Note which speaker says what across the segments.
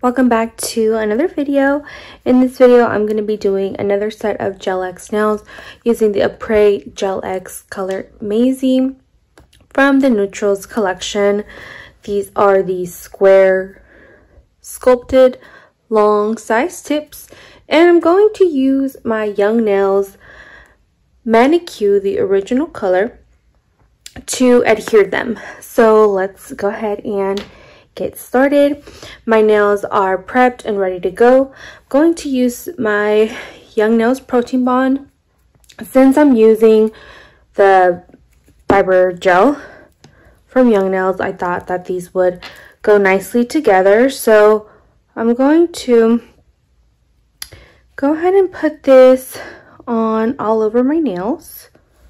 Speaker 1: Welcome back to another video. In this video, I'm going to be doing another set of Gel X nails using the Apres Gel X Color Maisie from the Neutrals collection. These are the square sculpted long size tips, and I'm going to use my Young Nails Manicure, the original color, to adhere them. So let's go ahead and get started. My nails are prepped and ready to go. I'm going to use my Young Nails Protein Bond. Since I'm using the fiber gel from Young Nails, I thought that these would go nicely together. So I'm going to go ahead and put this on all over my nails.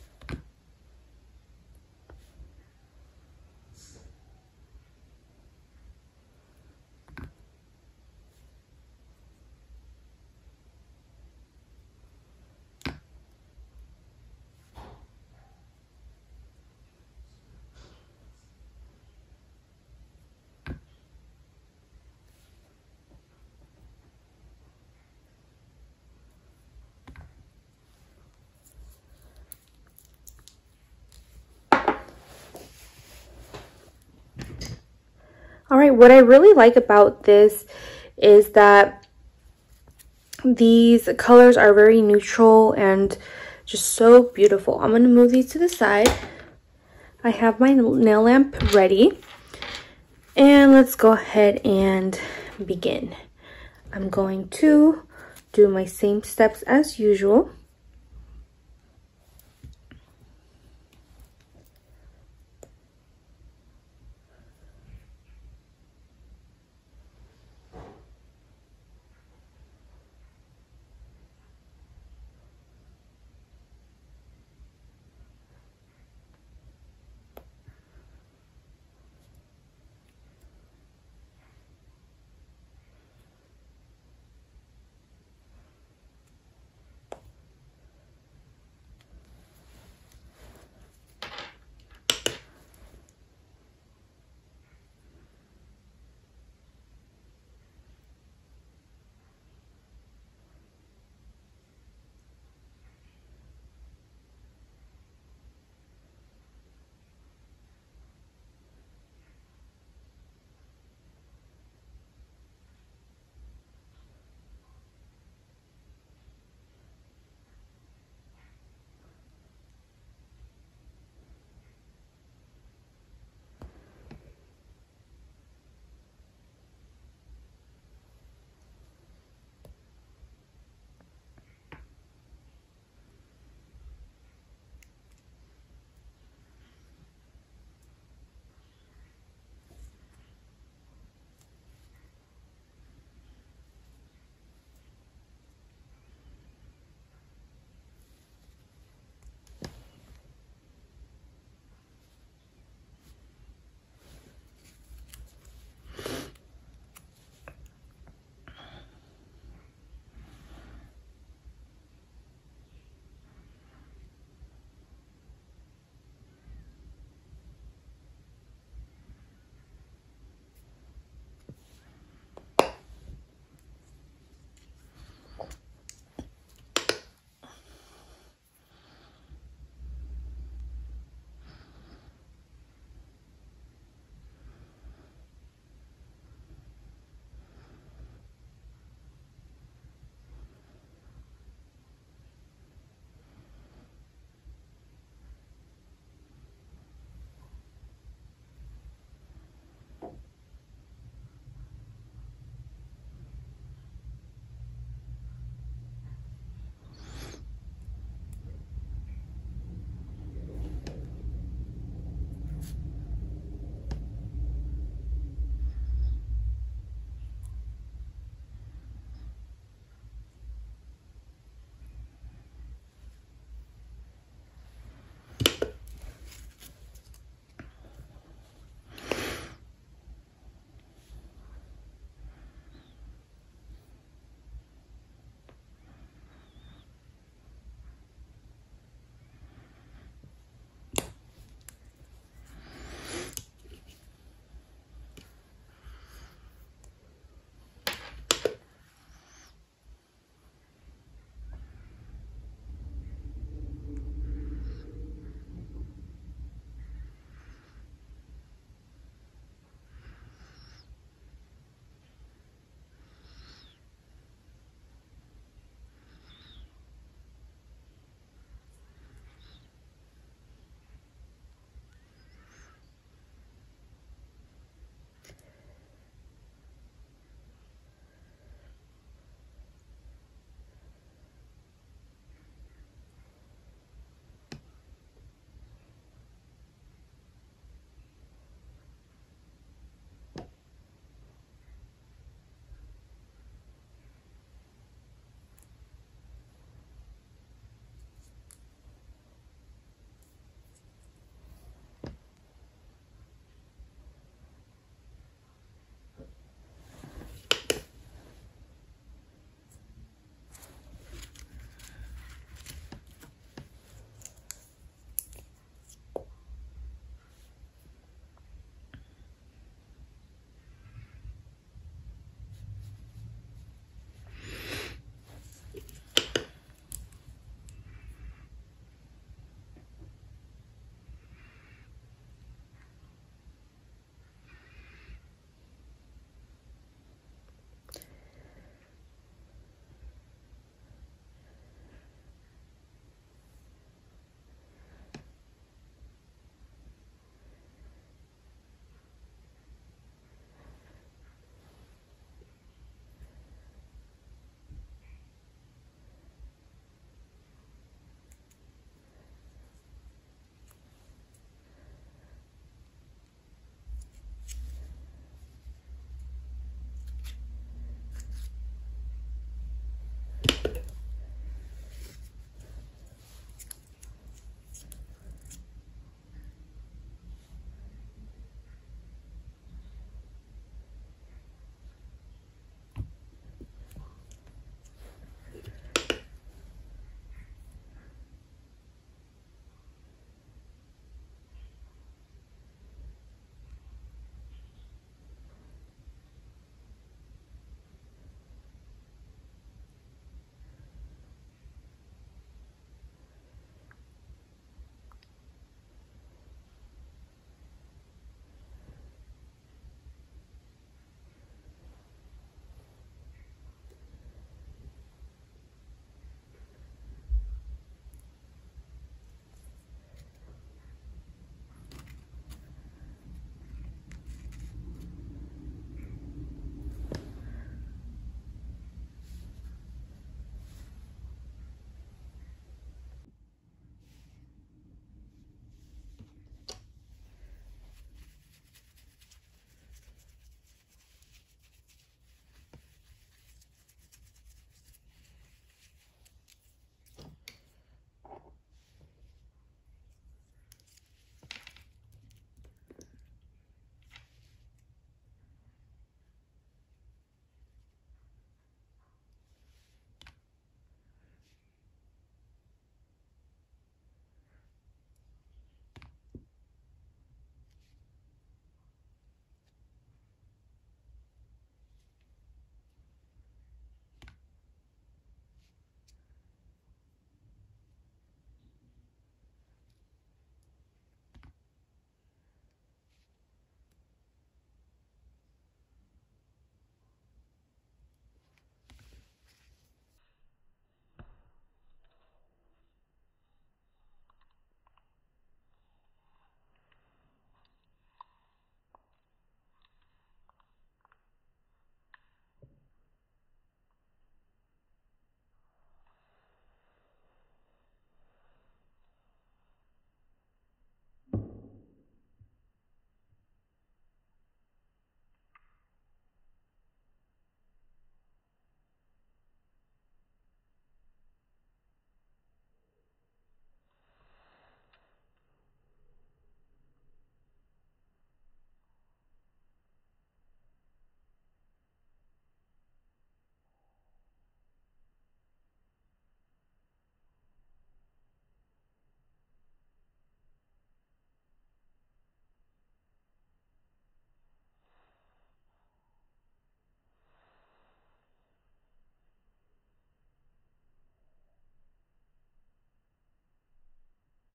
Speaker 1: Alright, what I really like about this is that these colors are very neutral and just so beautiful. I'm going to move these to the side. I have my nail lamp ready. And let's go ahead and begin. I'm going to do my same steps as usual.